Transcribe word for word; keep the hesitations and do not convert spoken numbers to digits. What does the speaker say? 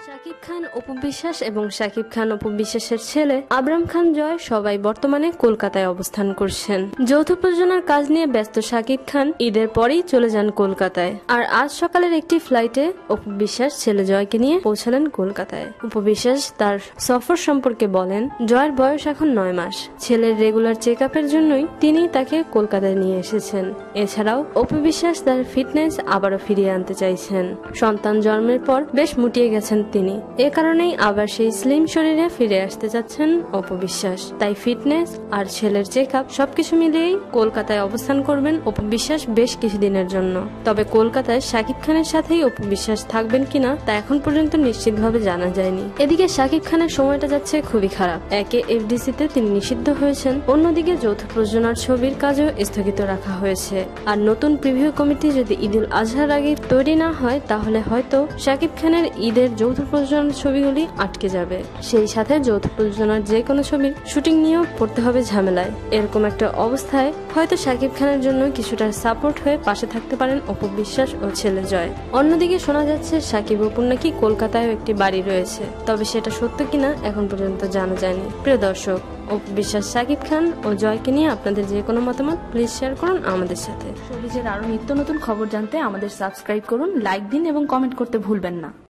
শাকিব খান অপু বিশ্বাস এবং শাকিব খান অপু বিশ্বাসের ছেলে আবরাম খান জয় সবাই বর্তমানে কলকাতায় অবস্থান করছেন। যৌথ প্রযোজনার কাজ নিয়ে ব্যস্ত শাকিব খান ঈদের পরেই চলে যান কলকাতায়। আর আজ সকালের একটি ফ্লাইটে অপু বিশ্বাস ছেলে জয়কে নিয়ে পৌঁছালেন কলকাতায়। অপু বিশ্বাস তার সফর সম্পর্কে বলেন, জয়ের বয়স এখন নয় মাস। ছেলের রেগুলার চেক আপের জন্যই তিনি তাকে কলকাতায় নিয়ে এসেছেন। এছাড়াও অপু বিশ্বাস তার ফিটনেস আবারও ফিরিয়ে আনতে চাইছেন। সন্তান জন্মের পর বেশ মুটিয়ে গেছেন তিনি, এ কারণেই আবার সেই স্লিম শরীরে ফিরে আসতে যাচ্ছেন অপু বিশ্বাস। তাই ফিটনেস আর ছেলের চেক আপ সবকিছু মিলিয়েই কলকাতায় অবস্থান করবেন অপু বিশ্বাস বেশ কিছুদিনের জন্য। তবে কলকাতায় শাকিব খানের সাথেই অপু বিশ্বাস থাকবেন কিনা তা এখন পর্যন্ত নিশ্চিতভাবে জানা যায়নি। এদিকে শাকিব খানের সময়টা যাচ্ছে খুবই খারাপ। একে এফডিসিতে তিনি নিষিদ্ধ হয়েছেন, অন্যদিকে যৌথ প্রযোজনার ছবির কাজও স্থগিত রাখা হয়েছে। আর নতুন প্রিভিউ কমিটি যদি ঈদুল আজহার আগে তৈরি না হয় তাহলে হয়তো শাকিব খানের ঈদের যৌথ প্রযোজনার ছবিগুলি আটকে যাবে। সেই সাথে যৌথ প্রযোজনার যে কোনো ছবির শুটিং নিয়েও পড়তে হবে ঝামেলায়। এরকম একটা অবস্থায় হয়তো শাকিব খানের জন্য কিছুটা সাপোর্ট হয়ে পাশে থাকতে পারেন অপু বিশ্বাস ও ছেলে জয়। অন্যদিকে শোনা যাচ্ছে শাকিব অপুর নাকি কলকাতায় একটি বাড়ি রয়েছে, তবে সেটা সত্য কিনা এখন পর্যন্ত জানা যায়নি। প্রিয় দর্শক, অপু বিশ্বাস, শাকিব খান ও জয়কে নিয়ে আপনাদের যে কোনো মতামত প্লিজ শেয়ার করুন আমাদের সাথে। শোবিজের আরো নিত্য নতুন খবর জানতে আমাদের সাবস্ক্রাইব করুন, লাইক দিন এবং কমেন্ট করতে ভুলবেন না।